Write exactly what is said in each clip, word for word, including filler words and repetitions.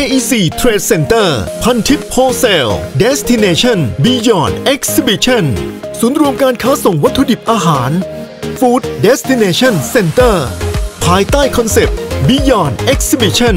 เอ อี ซี Trade Center พันทิปโฮเซล Destination Beyond Exhibition ศูนย์รวมการค้าส่งวัตถุดิบอาหาร Food Destination Center ภายใต้คอนเซปต์ Beyond Exhibition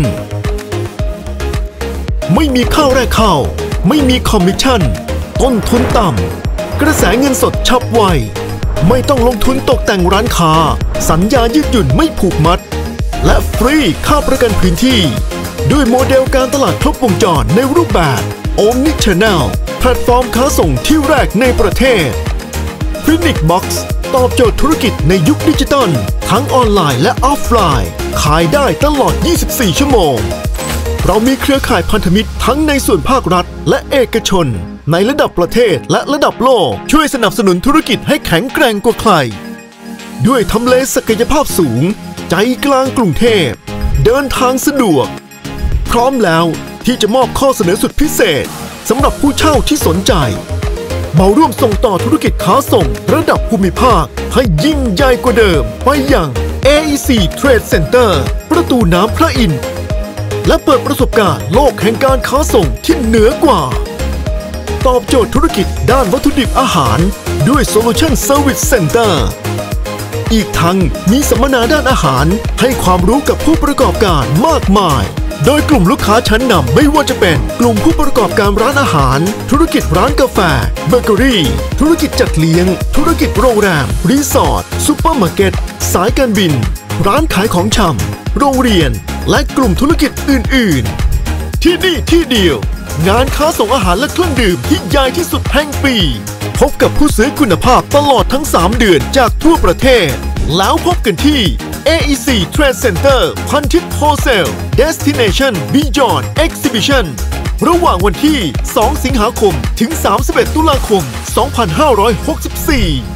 ไม่มีข้าวแรกเข้าไม่มีคอมมิชชั่นต้นทุนต่ำกระแสเงินสดฉับไวไม่ต้องลงทุนตกแต่งร้านค้าสัญญายืดหยุ่นไม่ผูกมัดและฟรีค่าประกันพื้นที่ด้วยโมเดลการตลาดครบวงจรในรูปแบบ Omni Channel แพลตฟอร์มค้าส่งที่แรกในประเทศ Phoenix Box ตอบโจทย์ธุรกิจในยุคดิจิตอลทั้งออนไลน์และออฟไลน์ขายได้ตลอด ยี่สิบสี่ ชั่วโมงเรามีเครือข่ายพันธมิตรทั้งในส่วนภาครัฐและเอกชนในระดับประเทศและระดับโลกช่วยสนับสนุนธุรกิจให้แข็งแกร่งกว่าใครด้วยทำเลศักยภาพสูงใจกลางกรุงเทพเดินทางสะดวกพร้อมแล้วที่จะมอบข้อเสนอสุดพิเศษสำหรับผู้เช่าที่สนใจมาร่วมส่งต่อธุรกิจค้าส่งระดับภูมิภาคให้ยิ่งใหญ่กว่าเดิมไปอย่าง เอ อี ซี Trade Center ประตูน้ำพระอินทร์และเปิดประสบการณ์โลกแห่งการค้าส่งที่เหนือกว่าตอบโจทย์ธุรกิจด้านวัตถุดิบอาหารด้วย Solution Service Center อีกทั้งมีสัมมนาด้านอาหารให้ความรู้กับผู้ประกอบการมากมายโดยกลุ่มลูกค้าชั้นนำไม่ว่าจะเป็นกลุ่มผู้ประกอบการร้านอาหารธุรกิจร้านกาแฟเบเกอรี่ธุรกิจจัดเลี้ยงธุรกิจโรงแรมรีสอร์ทซุปเปอร์มาร์เก็ตสายการบินร้านขายของชำโรงเรียนและกลุ่มธุรกิจอื่นๆที่นี่ที่เดียวงานค้าส่งอาหารและเครื่องดื่มที่ใหญ่ที่สุดแห่งปีพบกับผู้ซื้อคุณภาพตลอดทั้งสามเดือนจากทั่วประเทศแล้วพบกันที่ เอ อี ซี Trade Center พันทิปโฮเซล Destination Beyond Exhibition ระหว่างวันที่ สอง สิงหาคมถึง สามสิบเอ็ด ตุลาคม สองพันห้าร้อยหกสิบสี่